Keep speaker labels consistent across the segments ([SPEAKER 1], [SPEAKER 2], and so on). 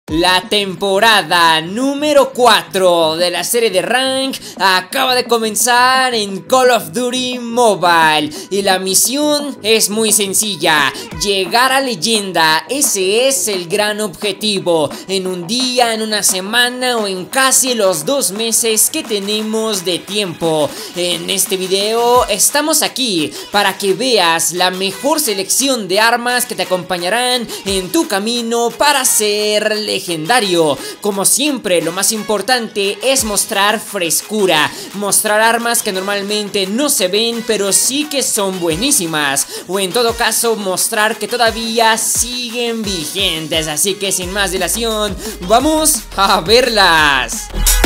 [SPEAKER 1] La temporada número 4 de la serie de Rank acaba de comenzar en Call of Duty Mobile y la misión es muy sencilla: llegar a leyenda. Ese es el gran objetivo, en un día, en una semana o en casi los 2 meses que tenemos de tiempo. En este video estamos aquí para que veas la mejor selección de armas que te acompañarán en tu camino para ser legendario. Como siempre, lo más importante es mostrar frescura, mostrar armas que normalmente no se ven pero sí que son buenísimas, o en todo caso mostrar que todavía siguen vigentes. Así que sin más dilación, vamos a verlas.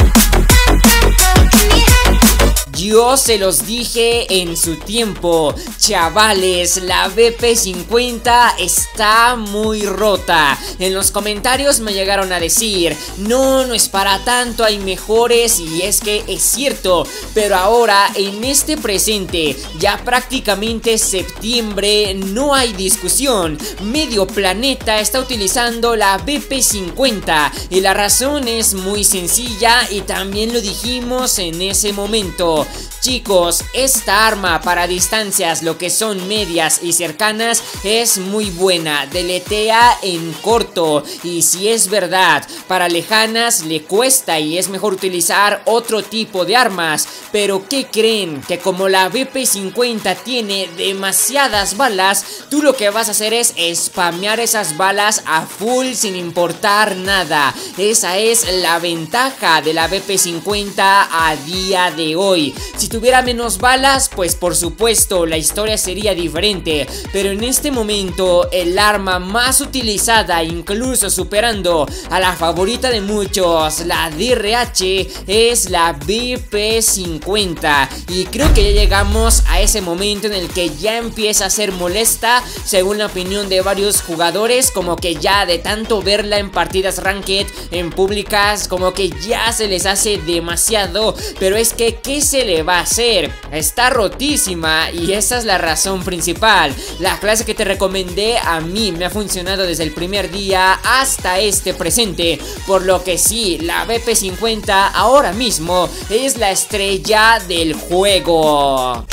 [SPEAKER 1] Yo se los dije en su tiempo, chavales, la BP50 está muy rota. En los comentarios me llegaron a decir, no es para tanto, hay mejores, y es que es cierto. Pero ahora, en este presente, ya prácticamente septiembre, no hay discusión. Medio planeta está utilizando la BP50 y la razón es muy sencilla y también lo dijimos en ese momento. Chicos, esta arma para distancias, lo que son medias y cercanas, es muy buena, deletea en corto. Y si es verdad, para lejanas le cuesta y es mejor utilizar otro tipo de armas. Pero ¿qué creen? Que como la BP50 tiene demasiadas balas, tú lo que vas a hacer es spamear esas balas a full sin importar nada. Esa es la ventaja de la BP50 a día de hoy. Si tuviera menos balas, pues por supuesto la historia sería diferente, pero en este momento el arma más utilizada, incluso superando a la favorita de muchos, la DRH, es la BP50. Y creo que ya llegamos a ese momento en el que ya empieza a ser molesta, según la opinión de varios jugadores, como que ya de tanto verla en partidas ranked, en públicas, como que ya se les hace demasiado. Pero es que, ¿qué se le va a hacer? Está rotísima y esa es la razón principal. La clase que te recomendé a mí me ha funcionado desde el primer día hasta este presente, por lo que sí, la BP50 ahora mismo es la estrella del juego.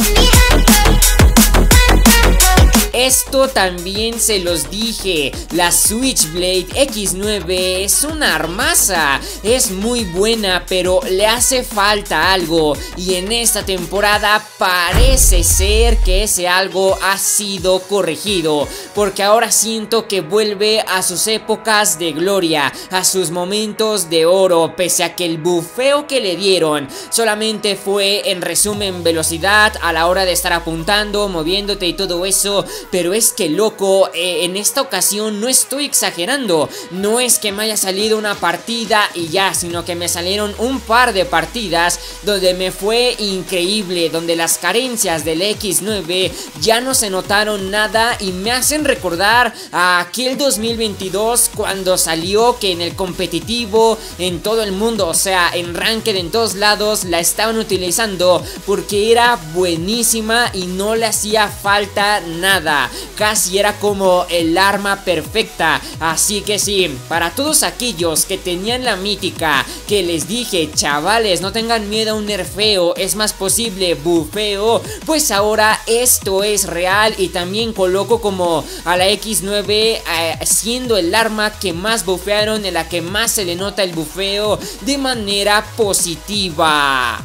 [SPEAKER 1] Esto también se los dije, la Switchblade X9 es una armaza, es muy buena, pero le hace falta algo, y en esta temporada parece ser que ese algo ha sido corregido, porque ahora siento que vuelve a sus épocas de gloria, a sus momentos de oro, pese a que el bufeo que le dieron solamente fue, en resumen, velocidad a la hora de estar apuntando, moviéndote y todo eso. Pero es que, loco, en esta ocasión no estoy exagerando. No es que me haya salido una partida y ya, sino que me salieron un par de partidas donde me fue increíble, donde las carencias del X9 ya no se notaron nada y me hacen recordar a aquel 2022 cuando salió, que en el competitivo, en todo el mundo, o sea, en ranked, en todos lados, la estaban utilizando porque era buenísima y no le hacía falta nada. Casi era como el arma perfecta. Así que sí, para todos aquellos que tenían la mítica, que les dije, chavales, no tengan miedo a un nerfeo, es más posible bufeo, pues ahora esto es real. Y también coloco como a la X9 siendo el arma que más bufearon, en la que más se le nota el bufeo de manera positiva.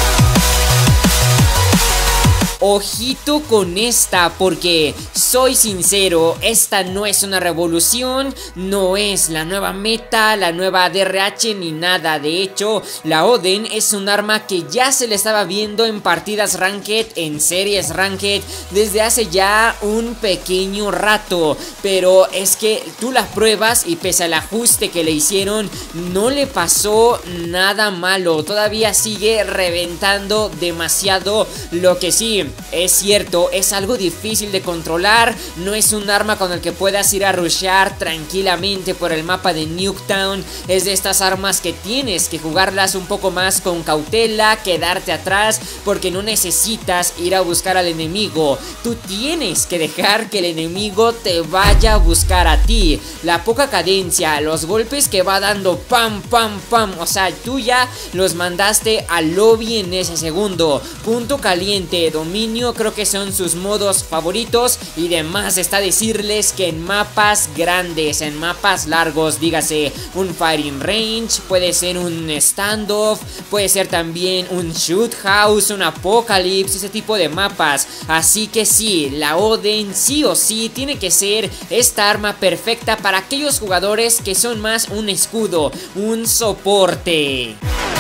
[SPEAKER 1] Ojito con esta, porque soy sincero, esta no es una revolución, no es la nueva meta, la nueva DRH ni nada. De hecho, la Oden es un arma que ya se le estaba viendo en partidas ranked, en series ranked, desde hace ya un pequeño rato. Pero es que tú la pruebas y pese al ajuste que le hicieron, no le pasó nada malo. Todavía sigue reventando demasiado. Lo que sí, es cierto, es algo difícil de controlar, no es un arma con el que puedas ir a rushear tranquilamente por el mapa de Nuketown. Es de estas armas que tienes que jugarlas un poco más con cautela, quedarte atrás, porque no necesitas ir a buscar al enemigo, tú tienes que dejar que el enemigo te vaya a buscar a ti. La poca cadencia, los golpes que va dando pam pam pam, o sea, tú ya los mandaste al lobby en ese segundo. Punto caliente, dominio, creo que son sus modos favoritos, y demás está decirles que en mapas grandes, en mapas largos, dígase un fighting range, puede ser un standoff, puede ser también un shoot house, un apocalypse, ese tipo de mapas. Así que sí, la Oden sí o sí tiene que ser esta arma perfecta para aquellos jugadores que son más un escudo, un soporte.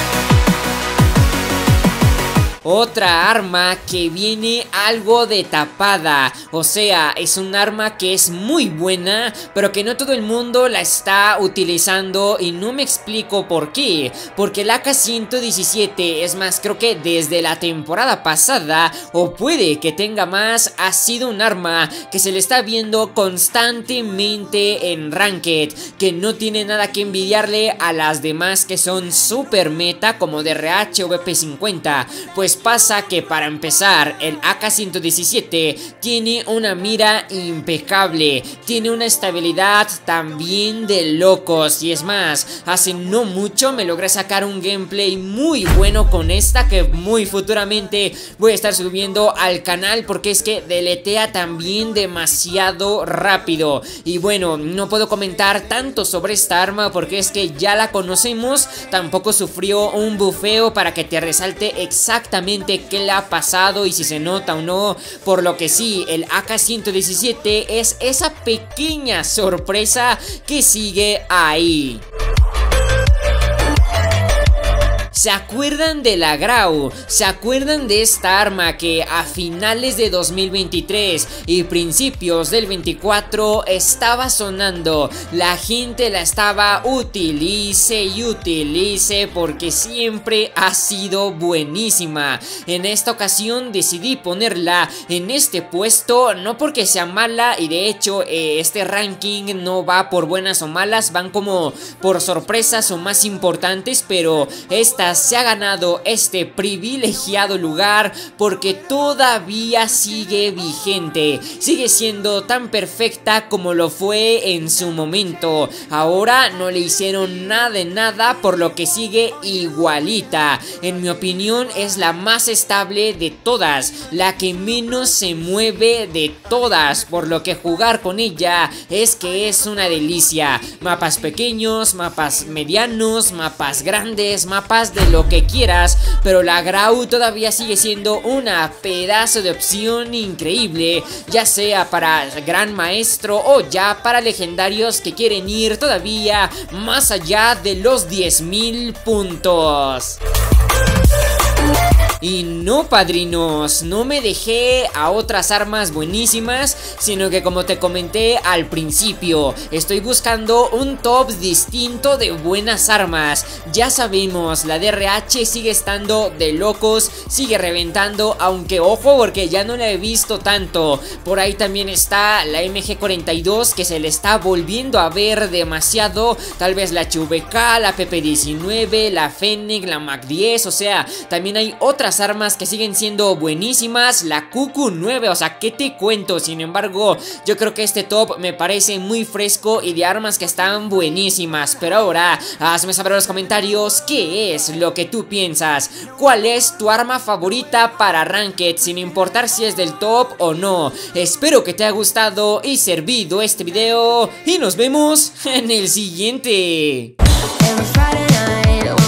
[SPEAKER 1] Otra arma que viene algo de tapada, o sea, es un arma que es muy buena, pero que no todo el mundo la está utilizando, y no me explico por qué. Porque el AK-117, es más, creo que desde la temporada pasada, o puede que tenga más, ha sido un arma que se le está viendo constantemente en Ranked, que no tiene nada que envidiarle a las demás que son super meta, como DRH o BP50. Pues pasa que, para empezar, el AK-117 tiene una mira impecable, tiene una estabilidad también de locos, y es más, hace no mucho me logré sacar un gameplay muy bueno con esta, que muy futuramente voy a estar subiendo al canal, porque es que deletea también demasiado rápido. Y bueno, no puedo comentar tanto sobre esta arma porque es que ya la conocemos, tampoco sufrió un bufeo para que te resalte exactamente qué le ha pasado y si se nota o no, por lo que sí, el AK-117 es esa pequeña sorpresa que sigue ahí. ¿Se acuerdan de la Grau? ¿Se acuerdan de esta arma que a finales de 2023 y principios del 24 estaba sonando? La gente la estaba utilice y utilice porque siempre ha sido buenísima. En esta ocasión decidí ponerla en este puesto, no porque sea mala, y de hecho este ranking no va por buenas o malas, van como por sorpresas o más importantes, pero esta se ha ganado este privilegiado lugar porque todavía sigue vigente, sigue siendo tan perfecta como lo fue en su momento. Ahora no le hicieron nada de nada, por lo que sigue igualita. En mi opinión es la más estable de todas, la que menos se mueve de todas, por lo que jugar con ella es que es una delicia. Mapas pequeños, mapas medianos, mapas grandes, mapas de lo que quieras, pero la Grau todavía sigue siendo una pedazo de opción increíble, ya sea para gran maestro o ya para legendarios que quieren ir todavía más allá de los 10.000 puntos. Y no, padrinos, no me dejé a otras armas buenísimas, sino que, como te comenté al principio, estoy buscando un top distinto de buenas armas. Ya sabemos, la DRH sigue estando de locos, sigue reventando, aunque ojo porque ya no la he visto tanto. Por ahí también está la MG42, que se le está volviendo a ver demasiado. Tal vez la HVK, la PP19, la Fennec, la Mac 10, o sea, también hay otras armas que siguen siendo buenísimas. La QQ9, o sea, ¿qué te cuento? Sin embargo, yo creo que este top me parece muy fresco y de armas que están buenísimas. Pero ahora, hazme saber en los comentarios qué es lo que tú piensas. ¿Cuál es tu arma favorita para Ranked? Sin importar si es del top o no. Espero que te haya gustado y servido este video, y nos vemos en el siguiente.